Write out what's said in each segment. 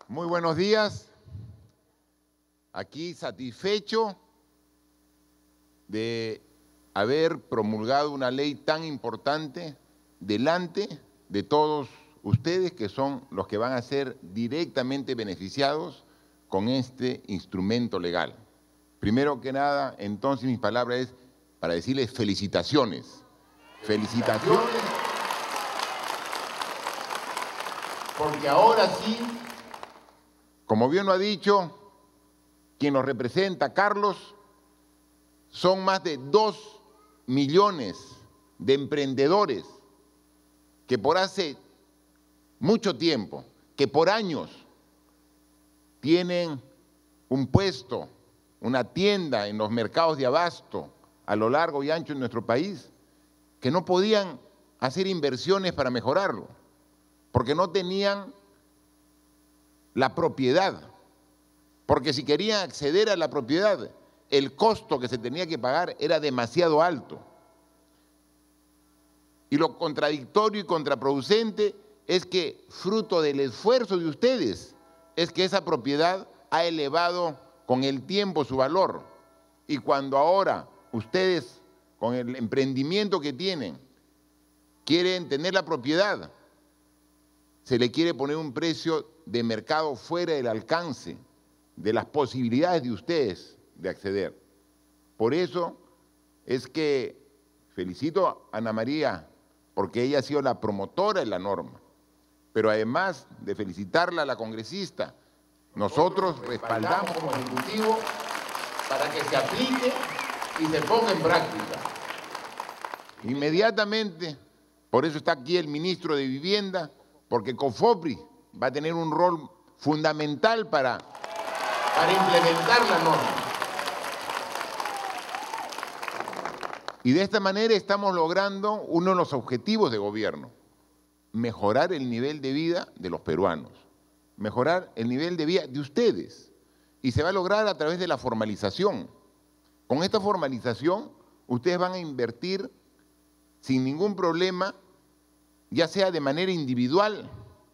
Muy buenos días. Aquí satisfecho de haber promulgado una ley tan importante delante de todos ustedes, que son los que van a ser directamente beneficiados con este instrumento legal. Primero que nada, entonces, mis palabras es para decirles felicitaciones. Felicitaciones, porque ahora sí, como bien lo ha dicho quien nos representa, Carlos, son más de 2 millones de emprendedores que por hace mucho tiempo, que por años tienen un puesto, una tienda en los mercados de abasto a lo largo y ancho de nuestro país, que no podían hacer inversiones para mejorarlo, porque no tenían la propiedad, porque si querían acceder a la propiedad, el costo que se tenía que pagar era demasiado alto. Y lo contradictorio y contraproducente es que, fruto del esfuerzo de ustedes, es que esa propiedad ha elevado con el tiempo su valor. Y cuando ahora ustedes, con el emprendimiento que tienen, quieren tener la propiedad, se le quiere poner un precio de mercado fuera del alcance de las posibilidades de ustedes de acceder. Por eso es que felicito a Ana María, porque ella ha sido la promotora de la norma, pero además de felicitarla a la congresista, nosotros respaldamos como Ejecutivo para que se aplique y se ponga en práctica. Inmediatamente, por eso está aquí el ministro de Vivienda, porque COFOPRIS va a tener un rol fundamental para implementar la norma. Y de esta manera estamos logrando uno de los objetivos de gobierno: mejorar el nivel de vida de los peruanos, mejorar el nivel de vida de ustedes. Y se va a lograr a través de la formalización. Con esta formalización, ustedes van a invertir sin ningún problema, ya sea de manera individual,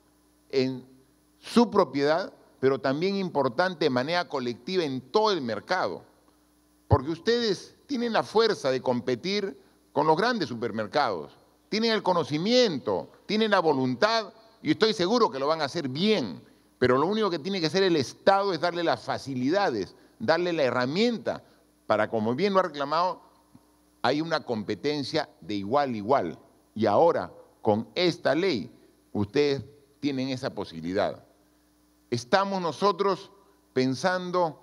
en su propiedad, pero también importante de manera colectiva en todo el mercado. Porque ustedes tienen la fuerza de competir con los grandes supermercados, tienen el conocimiento, tienen la voluntad, y estoy seguro que lo van a hacer bien, pero lo único que tiene que hacer el Estado es darle las facilidades, darle la herramienta para, como bien lo ha reclamado, hay una competencia de igual a igual. Y ahora, con esta ley, ustedes tienen esa posibilidad. Estamos nosotros pensando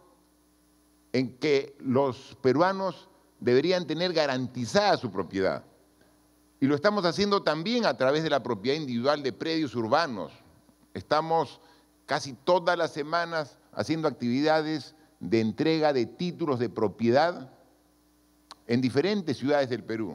en que los peruanos deberían tener garantizada su propiedad. Y lo estamos haciendo también a través de la propiedad individual de predios urbanos. Estamos casi todas las semanas haciendo actividades de entrega de títulos de propiedad en diferentes ciudades del Perú.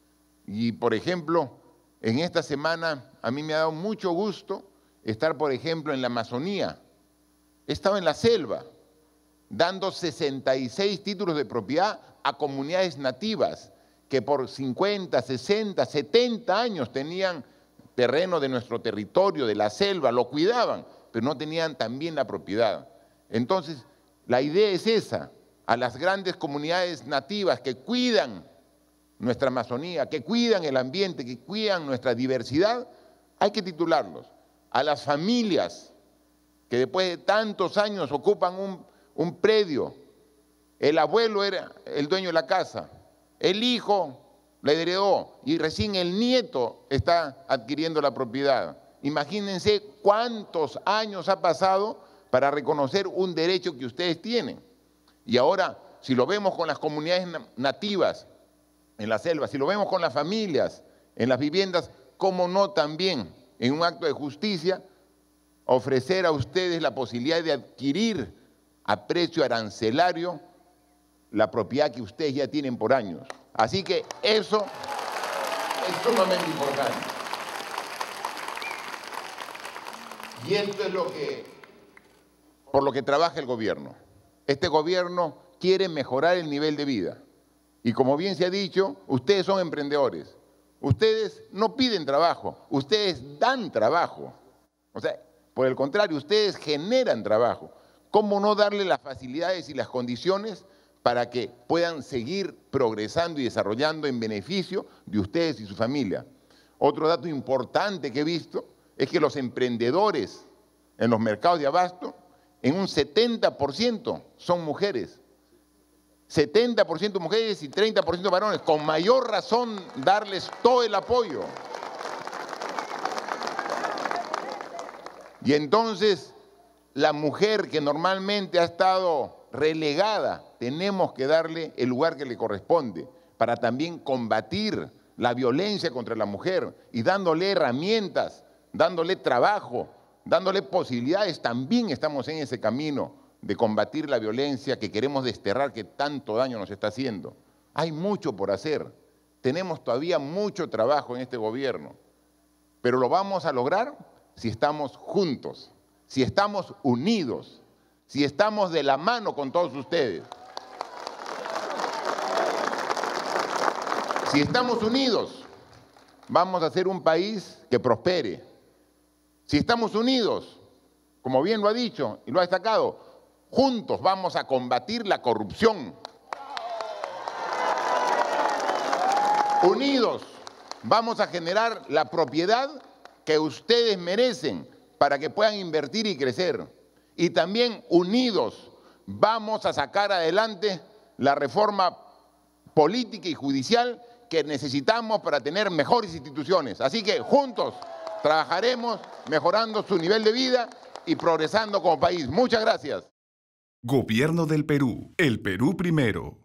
Y, por ejemplo, en esta semana a mí me ha dado mucho gusto estar, por ejemplo, en la Amazonía. He estado en la selva, dando 66 títulos de propiedad a comunidades nativas que por 50, 60, 70 años tenían terreno de nuestro territorio, de la selva, lo cuidaban, pero no tenían también la propiedad. Entonces, la idea es esa: a las grandes comunidades nativas que cuidan nuestra Amazonía, que cuidan el ambiente, que cuidan nuestra diversidad, hay que titularlos. A las familias que después de tantos años ocupan un predio, el abuelo era el dueño de la casa, el hijo la heredó y recién el nieto está adquiriendo la propiedad. Imagínense cuántos años ha pasado para reconocer un derecho que ustedes tienen. Y ahora, si lo vemos con las comunidades nativas en la selva, si lo vemos con las familias en las viviendas, ¿cómo no también, en un acto de justicia, ofrecer a ustedes la posibilidad de adquirir a precio arancelario la propiedad que ustedes ya tienen por años? Así que eso es sumamente importante. Y esto es por lo que trabaja el gobierno. Este gobierno quiere mejorar el nivel de vida. Y como bien se ha dicho, ustedes son emprendedores. Ustedes no piden trabajo, ustedes dan trabajo. O sea, Por el contrario, ustedes generan trabajo. ¿Cómo no darle las facilidades y las condiciones para que puedan seguir progresando y desarrollando en beneficio de ustedes y su familia? Otro dato importante que he visto es que los emprendedores en los mercados de abasto, en un 70% son mujeres. 70% mujeres y 30% varones. Con mayor razón darles todo el apoyo. Y entonces, la mujer que normalmente ha estado relegada, tenemos que darle el lugar que le corresponde para también combatir la violencia contra la mujer y dándole herramientas, dándole trabajo, dándole posibilidades. También estamos en ese camino de combatir la violencia que queremos desterrar, que tanto daño nos está haciendo. Hay mucho por hacer. Tenemos todavía mucho trabajo en este gobierno, pero lo vamos a lograr si estamos juntos, si estamos unidos, si estamos de la mano con todos ustedes. Si estamos unidos, vamos a hacer un país que prospere. Si estamos unidos, como bien lo ha dicho y lo ha destacado, juntos vamos a combatir la corrupción. Unidos vamos a generar la propiedad que ustedes merecen para que puedan invertir y crecer. Y también unidos vamos a sacar adelante la reforma política y judicial que necesitamos para tener mejores instituciones. Así que juntos trabajaremos mejorando su nivel de vida y progresando como país. Muchas gracias. Gobierno del Perú. El Perú primero.